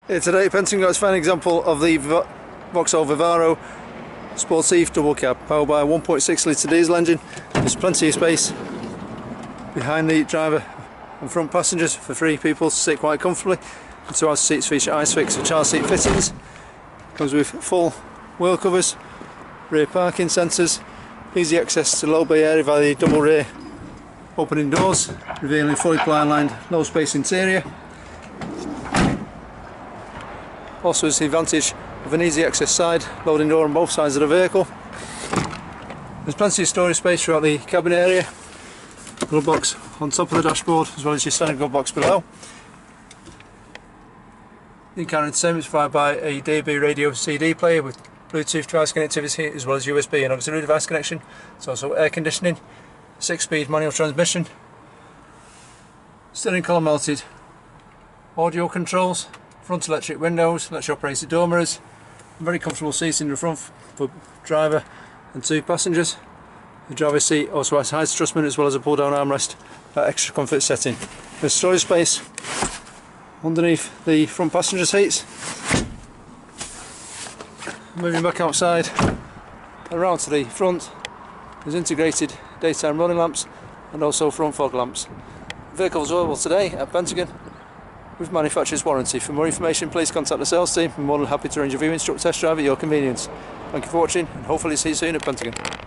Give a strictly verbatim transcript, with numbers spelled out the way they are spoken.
Here today, Pentagon got its fine example of the Vauxhall Vivaro Sportive Doublecab, powered by a one point six litre diesel engine. There's plenty of space behind the driver and front passengers for three people to sit quite comfortably. The two outer seats feature ISOFIX with child seat fittings. Comes with full wheel covers, rear parking sensors, easy access to low bay area via the double rear opening doors, revealing fully ply-lined low space interior. Also has the advantage of an easy access side loading door on both sides of the vehicle. There's plenty of storage space throughout the cabin area. Glove box on top of the dashboard as well as your standard glove box below. The in-car entertainment is provided by a D A B radio C D player with Bluetooth device connectivity as well as U S B and auxiliary device connection. It's also air conditioning, six speed manual transmission, steering column mounted audio controls, front electric windows, electric operated door mirrors, and very comfortable seats in the front for driver and two passengers. The driver's seat also has height adjustment as well as a pull down armrest for extra comfort setting. There's storage space underneath the front passenger seats. Moving back outside, around to the front, there's integrated daytime running lamps and also front fog lamps. The vehicle is available today at Pentagon with manufacturer's warranty. For more information, please contact the sales team. We're more than happy to arrange a viewing, instruct, test drive at your convenience. Thank you for watching and hopefully see you soon at Pentagon.